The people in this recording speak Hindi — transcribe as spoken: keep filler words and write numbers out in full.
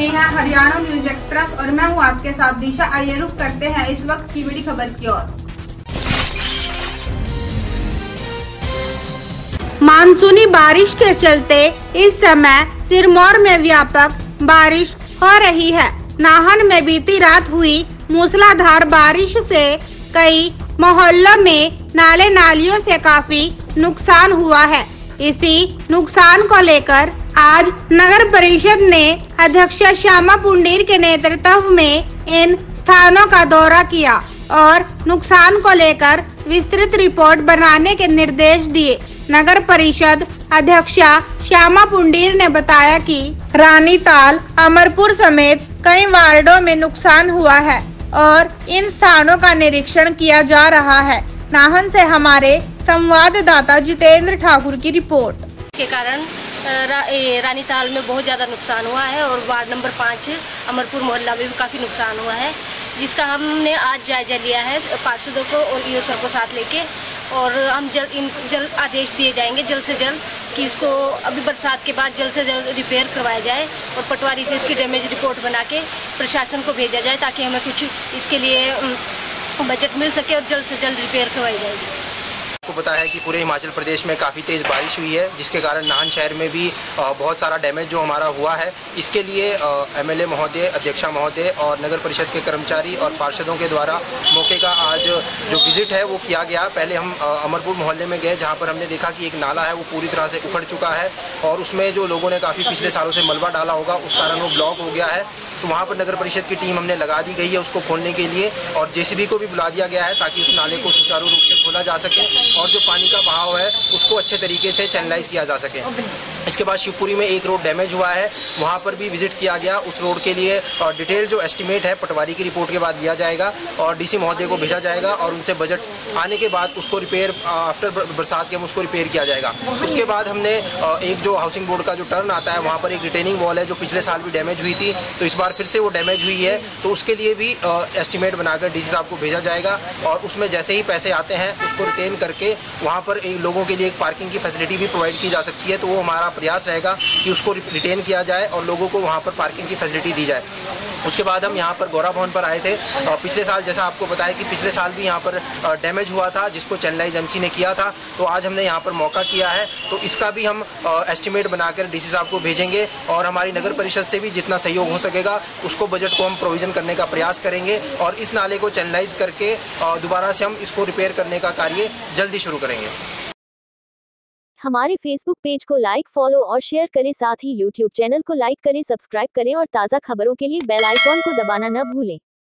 ये है हरियाणा न्यूज एक्सप्रेस और मैं हूँ आपके साथ दिशा। आइए रुख करते हैं इस वक्त की बड़ी खबर की ओर। मानसूनी बारिश के चलते इस समय सिरमौर में व्यापक बारिश हो रही है। नाहन में बीती रात हुई मूसलाधार बारिश से कई मोहल्लों में नाले नालियों से काफी नुकसान हुआ है। इसी नुकसान को लेकर आज नगर परिषद ने अध्यक्ष श्यामा पुंडीर के नेतृत्व में इन स्थानों का दौरा किया और नुकसान को लेकर विस्तृत रिपोर्ट बनाने के निर्देश दिए। नगर परिषद अध्यक्ष श्यामा पुंडीर ने बताया कि रानीताल, अमरपुर समेत कई वार्डों में नुकसान हुआ है और इन स्थानों का निरीक्षण किया जा रहा है। नाहन से हमारे संवाददाता जितेंद्र ठाकुर की रिपोर्ट के कारण रा, रानीताल में बहुत ज़्यादा नुकसान हुआ है और वार्ड नंबर पाँच अमरपुर मोहल्ला में भी काफ़ी नुकसान हुआ है, जिसका हमने आज जायजा लिया है पार्षदों को और ईओ सर को साथ लेके। और हम जल्द इन जल्द आदेश दिए जाएंगे जल्द से जल्द कि इसको अभी बरसात के बाद जल्द से जल्द रिपेयर करवाया जाए और पटवारी से इसकी डैमेज रिपोर्ट बना के प्रशासन को भेजा जाए ताकि हमें कुछ इसके लिए बजट मिल सके और जल्द से जल्द रिपेयर करवाई जाएगी। आपको पता है कि पूरे हिमाचल प्रदेश में काफ़ी तेज़ बारिश हुई है, जिसके कारण नाहन शहर में भी बहुत सारा डैमेज जो हमारा हुआ है। इसके लिए एमएलए महोदय, अध्यक्षा महोदय और नगर परिषद के कर्मचारी और पार्षदों के द्वारा मौके का आज जो विजिट है वो किया गया। पहले हम अमरपुर मोहल्ले में गए, जहाँ पर हमने देखा कि एक नाला है वो पूरी तरह से उखड़ चुका है और उसमें जो लोगों ने काफ़ी पिछले सालों से मलबा डाला होगा उस कारण वो ब्लॉक हो गया है। तो वहाँ पर नगर परिषद की टीम हमने लगा दी गई है उसको खोलने के लिए और जेसीबी को भी बुला दिया गया है ताकि उस नाले को सुचारू रूप से खोला जा सके और जो पानी का बहाव है उसको अच्छे तरीके से चैनलाइज किया जा सके। इसके बाद शिवपुरी में एक रोड डैमेज हुआ है, वहाँ पर भी विजिट किया गया। उस रोड के लिए डिटेल जो एस्टिमेट है पटवारी की रिपोर्ट के बाद दिया जाएगा और डीसी महोदय को भेजा जाएगा और उनसे बजट आने के बाद उसको रिपेयर आफ्टर बरसात के हम उसको रिपेयर किया जाएगा। उसके बाद हमने एक जो हाउसिंग बोर्ड का जो टर्न आता है वहाँ पर एक रिटेनिंग वॉल है जो पिछले साल भी डैमेज हुई थी, तो इस बार फिर से वो डैमेज हुई है, तो उसके लिए भी एस्टिमेट बनाकर डीसी साहब को भेजा जाएगा और उसमें जैसे ही पैसे आते हैं उसको रिटेन करके वहाँ पर एक लोगों के लिए एक पार्किंग की फैसिलिटी भी प्रोवाइड की जा सकती है। तो वो हमारा प्रयास रहेगा कि उसको रिटेन किया जाए और लोगों को वहाँ पर पार्किंग की फैसिलिटी दी जाए। उसके बाद हम यहाँ पर गौरा भवन पर आए थे। पिछले साल जैसा आपको पता है कि पिछले साल भी यहाँ पर डैमेज हुआ था जिसको चैनलाइज एमसी ने किया था, तो आज हमने यहाँ पर मौका किया है, तो इसका भी हम एस्टिमेट बनाकर डीसी साहब को भेजेंगे और हमारी नगर परिषद से भी जितना सहयोग हो सकेगा उसको बजट को हम प्रोविज़न करने का प्रयास करेंगे और इस नाले को चैनलाइज करके दोबारा से हम इसको रिपेयर करने का कार्य जल्दी शुरू करेंगे। हमारे फेसबुक पेज को लाइक, फॉलो और शेयर करें, साथ ही यूट्यूब चैनल को लाइक करें, सब्सक्राइब करें और ताज़ा खबरों के लिए बेल आइकॉन को दबाना न भूलें।